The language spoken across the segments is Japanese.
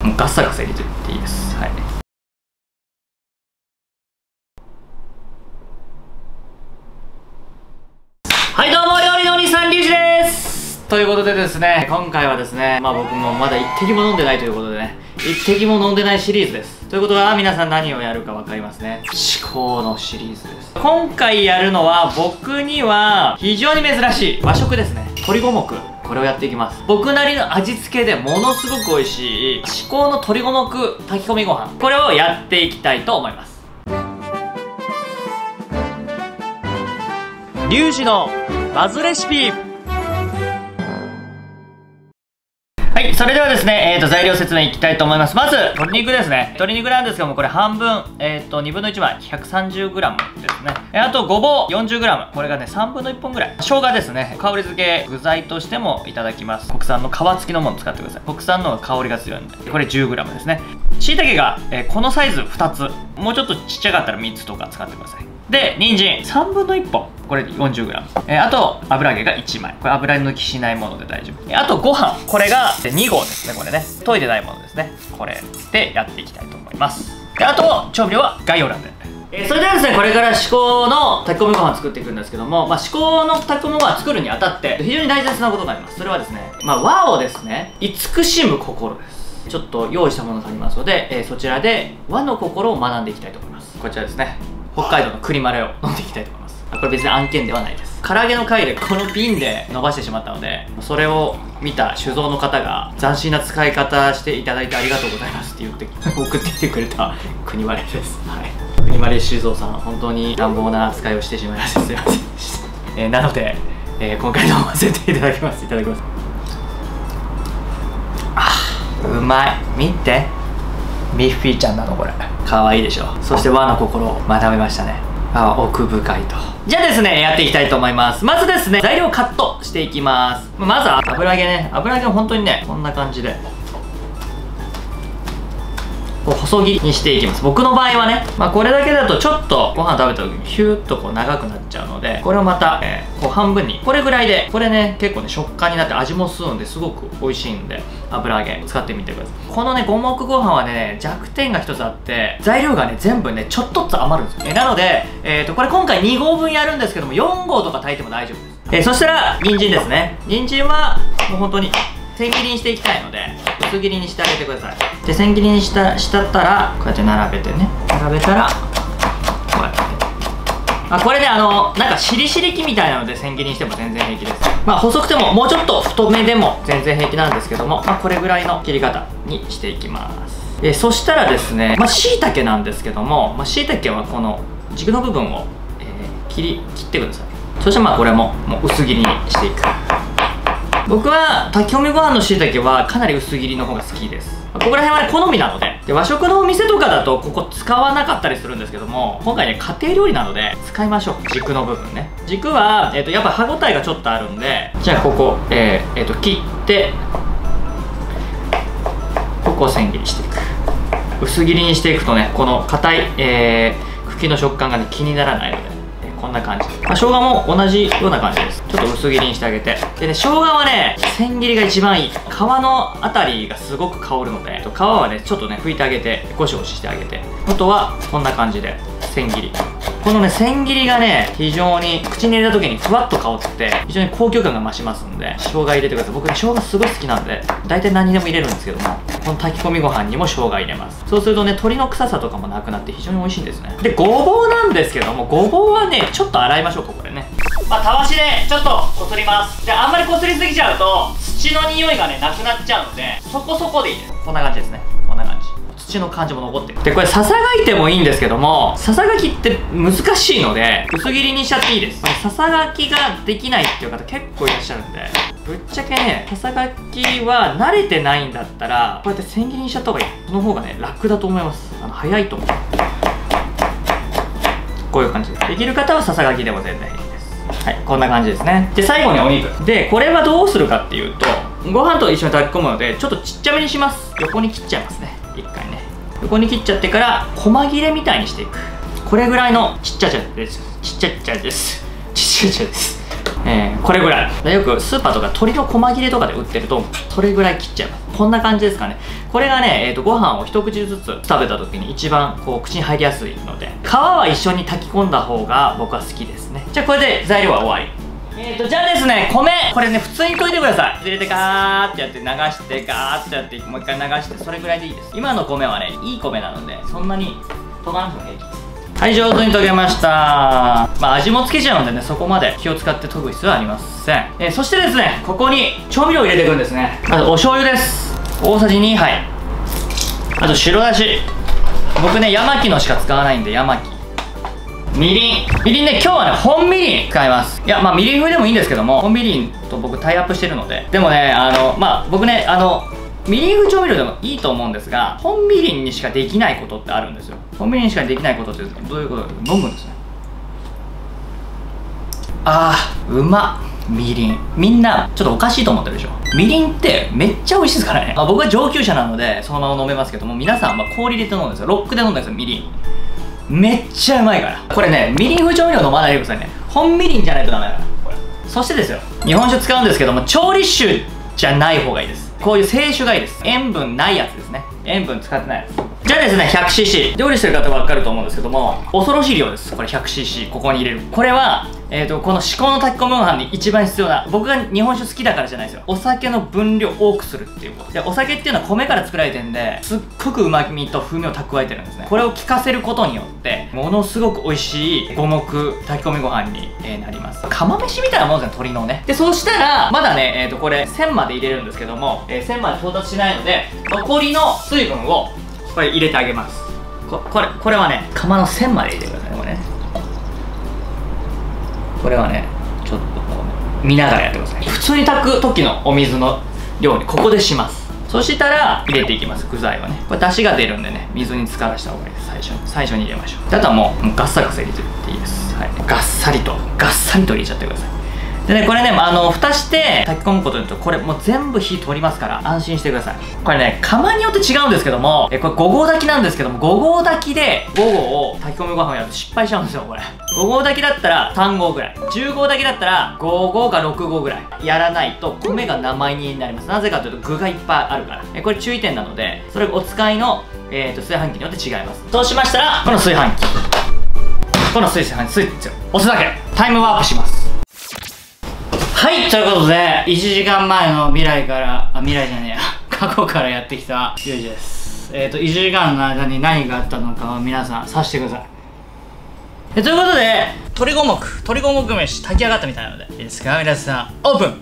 もうガッサガサ入れてっていいです。はい。はい、どうも、料理のお兄さん、リュウジです。ということでですね、今回はですね、僕もまだ一滴も飲んでないということでね、一滴も飲んでないシリーズです。ということは、皆さん何をやるか分かりますね。至高のシリーズです。今回やるのは、僕には非常に珍しい和食ですね。鶏五目。これをやっていきます。僕なりの味付けでものすごく美味しい至高の鶏五目炊き込みご飯、これをやっていきたいと思います。リュウジのバズレシピ。はい、それではですね、材料説明いきたいと思います。まず、鶏肉ですね。鶏肉なんですけども、これ半分、2分の1枚、130g ですね。あと、ごぼう 40g。これがね、3分の1本ぐらい。生姜ですね。香り付け、具材としてもいただきます。国産の皮付きのものを使ってください。国産の香りが強いんで。これ 10g ですね。椎茸が、このサイズ2つ。もうちょっとちっちゃかったら3つとか使ってください。で、人参3分の1本。これ 40g。あと、油揚げが1枚。これ油抜きしないもので大丈夫。あと、ご飯。これが2合ですね、これね。研いでないものですね。これでやっていきたいと思います。で、あと、調味料は概要欄で。それではですね、これから至高の炊き込みご飯作っていくんですけども、至高の炊き込みご飯作るにあたって、非常に大切なことがあります。それはですね、和をですね、慈しむ心です。ちょっと用意したものがありますので、そちらで和の心を学んでいきたいと思います。こちらですね。北海道の栗マレを飲んでいきたいと思います。これ別に案件ではないです。唐揚げの回でこの瓶で伸ばしてしまったので、それを見た酒造の方が斬新な使い方していただいてありがとうございますって言って送ってきてくれた栗マレです。はい。栗マレ酒造さん、本当に乱暴な扱いをしてしまいましてすいませんでした。なので、今回飲ませていただきます。いただきます。うまい。見て。ミッフィーちゃんなのこれ。可愛いでしょ。そして和の心を学べましたね。奥深いと。じゃあですね、やっていきたいと思います。まずですね、材料をカットしていきます。まずは油揚げね。油揚げを本当にね、こんな感じでこう細切りにしていきます。僕の場合はね、これだけだとちょっとご飯食べた時にヒューッとこう長くなっちゃうので、これをまた、こう半分にこれぐらいで、これね結構ね食感になって味も吸うんですごく美味しいんで、油揚げ使ってみてください。このね五目ご飯はね弱点が一つあって、材料がね全部ねちょっとずつ余るんですよ。なので、これ今回2合分やるんですけども、4合とか炊いても大丈夫です。そしたら人参ですね。人参はもう本当に千切りにしていきたいので、薄切りにしてあげてください。で、千切りにしたったらこうやって並べてね、並べたらこうやって、これねなんかしりしり器みたいなので千切りにしても全然平気です。細くてももうちょっと太めでも全然平気なんですけども、これぐらいの切り方にしていきます。そしたらですね、椎茸なんですけども、椎茸はこの軸の部分を、切ってください。そしてこれもう薄切りにしていく。僕は炊き込みご飯の椎茸はかなり薄切りの方が好きです。ここら辺は、ね、好みなので。和食のお店とかだとここ使わなかったりするんですけども、今回ね家庭料理なので使いましょう。軸の部分ね。軸は、やっぱ歯ごたえがちょっとあるんで、じゃあここ、切ってここを千切りしていく。薄切りにしていくとね、この硬い、茎の食感がね気にならないので、こんな感じ。生姜も同じような感じです。ちょっと薄切りにしてあげて。でね、生姜はね千切りが一番いい。皮のあたりがすごく香るので、皮はねちょっとね拭いてあげて、ゴシゴシしてあげて、あとはこんな感じで千切り。このね千切りがね非常に口に入れた時にふわっと香って非常に高級感が増しますんで、生姜入れてください。僕ね生姜すごい好きなんで大体何にでも入れるんですけども、この炊き込みご飯にも生姜入れます。そうするとね鶏の臭さとかもなくなって非常に美味しいんですね。で、ごぼうなんですけども、ごぼうはねちょっと洗いましょうか。これねたわしでちょっとこすります。で、あんまりこすりすぎちゃうと土の匂いがねなくなっちゃうので、そこそこでいいです。こんな感じですね。こんな感じ。土の感じも残ってる。で、これささがいてもいいんですけども、ささがきって難しいので薄切りにしちゃっていいです。ささがきができないっていう方結構いらっしゃるんで、ぶっちゃけねささがきは慣れてないんだったらこうやって千切りにしちゃった方がいい。その方がね楽だと思います。早いと思う。こういう感じでできる方はささがきでも全然いいです。はい、こんな感じですね。で、最後にお肉で、これはどうするかっていうと、ご飯と一緒に炊き込むのでちょっとちっちゃめにします。横に切っちゃいますね。一回ね横に切っちゃってから細切れみたいにしていく。これぐらいのちっちゃちゃです。ちっちゃちゃです。ちっちゃちゃです。 これぐらい。よくスーパーとか鶏の細切れとかで売ってると、それぐらい切っちゃいます。こんな感じですかね。これがね、ご飯を一口ずつ食べた時に一番こう口に入りやすいので、皮は一緒に炊き込んだ方が僕は好きですね。じゃあこれで材料は終わり。じゃあですね、米、これね、普通に溶いてください。入れてガーってやって流して、ガーってやって、もう一回流して、それぐらいでいいです。今の米はね、いい米なので、そんなに溶かなくても平気。はい、上手に溶けました。まあ味もつけちゃうんでね、そこまで気を使って溶く必要はありません。そしてですね、ここに調味料を入れていくんですね。まずお醤油です。大さじ2杯。あと白だし。僕ね、ヤマキのしか使わないんで、ヤマキ。みりんね、今日はね、本みりん使います。いや、まあみりん風でもいいんですけども、本みりんと僕タイアップしてるので、でもね、まあ僕ね、みりん風調味料でもいいと思うんですが、本みりんにしかできないことってあるんですよ。本みりんにしかできないことってどういうことか、飲むんですね。うまっ。みりん、みんなちょっとおかしいと思ってるでしょ。みりんってめっちゃ美味しいですからね。まあ、僕は上級者なのでそのまま飲めますけども、皆さんは氷入れて飲むんですよ。ロックで飲んだんですよ、みりん。めっちゃうまいから。これね、みりん風調味料飲まないでくださいね。本みりんじゃないとダメだから、これ。そしてですよ、日本酒使うんですけども、調理酒じゃない方がいいです。こういう清酒がいいです。塩分ないやつですね。塩分使ってないやつ。じゃあですね、100cc。料理してる方は分かると思うんですけども、恐ろしい量です。これ 100cc、ここに入れる。これは、この至高の炊き込みご飯に一番必要な、僕が日本酒好きだからじゃないですよ。お酒の分量多くするっていうこと。で、お酒っていうのは米から作られてるんで、すっごく旨味と風味を蓄えてるんですね。これを効かせることによって、ものすごく美味しい五目炊き込みご飯になります。釜飯みたいなものですね、鶏のね。で、そうしたら、まだね、これ、1000まで入れるんですけども、1000まで到達しないので、残りの水分を、これ入れてあげます。これはね、釜の線まで入れてくださいね、これね。これはね、ちょっとこう見ながらやってください。普通に炊く時のお水の量にここでします。そしたら入れていきます、具材はね。これ出汁が出るんでね、水に浸からした方がいいです。最初に入れましょう。あとはもうガッサガサ入れてっていいです。はい、ガッサリと入れちゃってください。でね、これね、蓋して炊き込むことによって、これもう全部火通りますから安心してください。これね、釜によって違うんですけども、これ5合炊きなんですけども、5合炊きで5合を炊き込みご飯をやると失敗しちゃうんですよ、これ。5合炊きだったら3合ぐらい、10合炊きだったら5合か6合ぐらいやらないと米が生煮になります。なぜかというと具がいっぱいあるから。これ注意点なので、それがお使いの、炊飯器によって違います。そうしましたら、この炊飯器、この炊飯器スイッチを押すだけ。タイムワープします。はい、ということで、1時間前の未来から、未来じゃねえや、過去からやってきたユージです。1時間の間に何があったのかを皆さん察してください。ということで、鶏五目飯炊き上がったみたいなので、いいですか皆さん、オープン。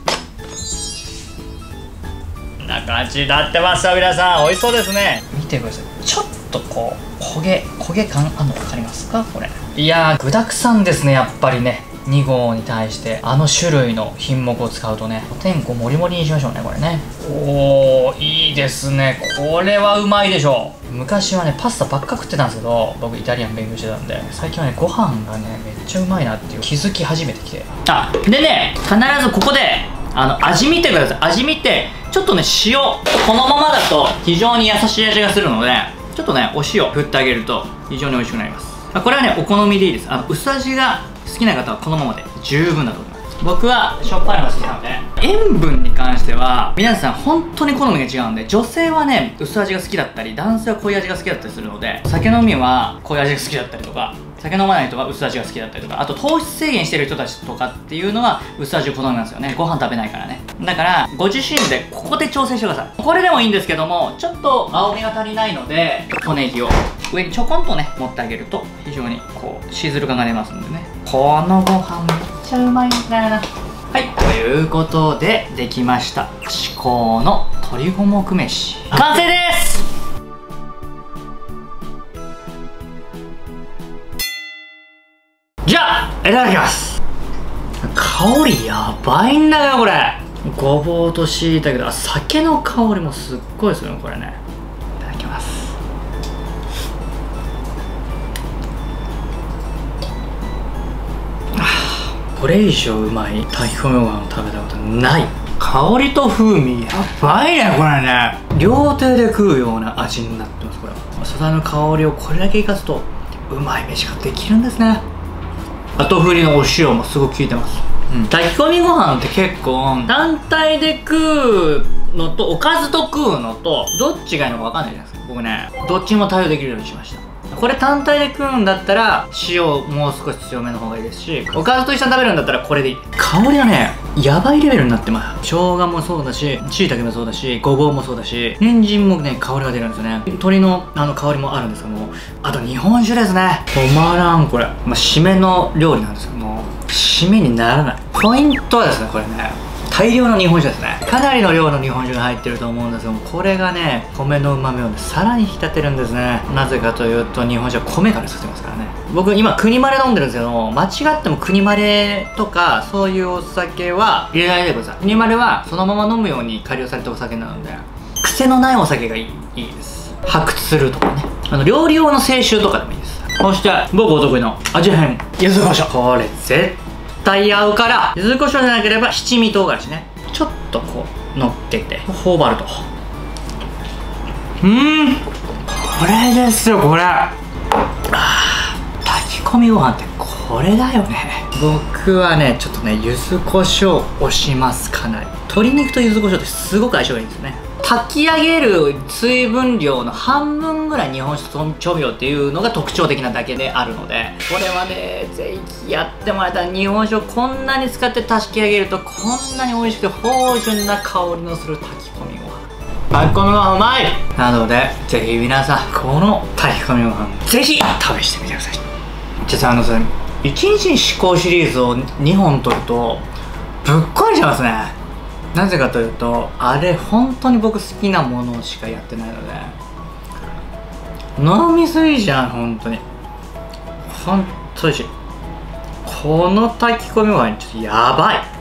こんな感じになってますよ、皆さん。美味しそうですね。見てください。ちょっとこう、焦げ感あるの分かりますかこれ。いやー、具だくさんですね、やっぱりね。2合に対して種類の品目を使うとね、おてんこもりもりにしましょうね、これね。おー、いいですね。これはうまいでしょう。昔はね、パスタばっか食ってたんですけど、僕イタリアン勉強してたんで、最近はね、ご飯がね、めっちゃうまいなっていう気づき始めてきて。でね、必ずここで味見てください。味見て、ちょっとね、塩、このままだと非常に優しい味がするので、ちょっとね、お塩振ってあげると非常に美味しくなります。これはね、お好みでいいです。薄味が好きな方はこのままで十分だと思います。僕はしょっぱいのが好きなので、塩分に関しては皆さん本当に好みが違うんで、女性はね薄味が好きだったり、男性は濃い味が好きだったりするので、酒飲みは濃い味が好きだったりとか、酒飲まない人は薄味が好きだったりとか、あと糖質制限してる人たちとかっていうのは薄味を好みますよね。ご飯食べないからね。だからご自身でここで調整してください。これでもいいんですけども、ちょっと青みが足りないので小ネギを上にちょこんとね持ってあげると非常にこうシズル感が出ますんでね。このご飯めっちゃうまいんだよな。はい、ということでできました。至高の鶏五目飯完成です。じゃあいただきます。香りやばいんだよこれ。ごぼうとしいたけど、酒の香りもすっごいするのこれね。いただきます。これ以上うまい炊き込みご飯を食べたことない。香りと風味やばいねこれね。両手で食うような味になってます。これ素材の香りをこれだけ生かすとうまい飯ができるんですね。後振りのお塩もすごく効いてます。 炊き込みご飯って結構単体で食うのとおかずと食うのとどっちがいいのか分かんないじゃないですか。僕ねどっちも対応できるようにしました。これ単体で食うんだったら塩もう少し強めの方がいいですし、おかずと一緒に食べるんだったらこれでいい。香りがねやばいレベルになってます。生姜もそうだし、椎茸もそうだし、ごぼうもそうだし、人参もね香りが出るんですよね。鶏の香りもあるんですけども、あと日本酒ですね。止まらんこれ。締めの料理なんですけども、締めにならない。ポイントはですね、これね大量の日本酒ですね。かなりの量の日本酒が入ってると思うんですけども、これがね米の旨味をねさらに引き立てるんですね。なぜかというと日本酒は米から作ってますからね。僕今国まれ飲んでるんですけど、間違っても国まれとかそういうお酒は入れないでください。国まれはそのまま飲むように改良されたお酒なので、癖のないお酒がいいです。発掘するとかね、料理用の清酒とかでもいいです。そして僕お得意の味変柚子胡椒、これ絶対合うから、柚子胡椒じゃなければ七味唐辛子ね、ちょっとこう乗っけて頬張ると、これですよこれ。炊き込みご飯ってこれだよね。僕はねちょっとね柚子胡椒推します。かなり鶏肉と柚子胡椒ってすごく相性がいいんですよね。炊き上げる水分量の半分ぐらい日本酒と調味料っていうのが特徴的なだけであるので、これはねぜひやってもらえたら、日本酒をこんなに使って炊き上げるとこんなに美味しくて芳醇な香りのする炊き込みご飯。炊き込みご飯うまいなので、ぜひ皆さんこの炊き込みご飯ぜひ試してみてください。実は1日に至高シリーズを2本取るとぶっ壊れちゃいますね。なぜかというとあれ本当に僕好きなものしかやってないので、飲みすぎじゃん本当に。本当にこの炊き込みご飯ちょっとやばい。